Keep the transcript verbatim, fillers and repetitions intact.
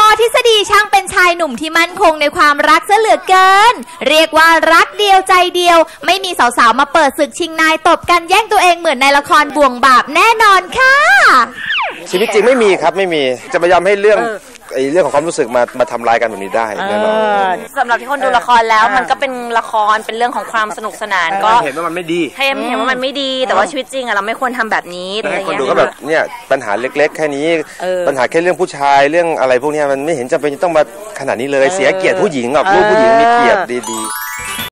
ทฤษฎีช่างเป็นชายหนุ่มที่มั่นคงในความรักซะเหลือเกินเรียกว่ารักเดียวใจเดียวไม่มีสาวๆมาเปิดศึกชิงนายตบกันแย่งตัวเองเหมือนในละครบ่วงบาปแน่นอนค่ะชีวิตจริงไม่มีครับไม่มีจะพยายามให้เรื่องไอ้เรื่องของความรู้สึกมามาทำลายกันแบบนี้ได้แน่นอนสำหรับที่คนดูละครแล้วมันก็เป็นละครเป็นเรื่องของความสนุกสนานก็เห็นว่ามันไม่ดีให้เห็นว่ามันไม่ดีแต่ว่าชีวิตจริงอะเราไม่ควรทำแบบนี้ให้คนดูก็แบบเนี่ยปัญหาเล็กๆแค่นี้ปัญหาแค่เรื่องผู้ชายเรื่องอะไรพวกนี้มันไม่เห็นจำเป็นต้องมาขนาดนี้เลยเสียเกียรติผู้หญิงกับลูกผู้หญิงมีเกียรติดีๆ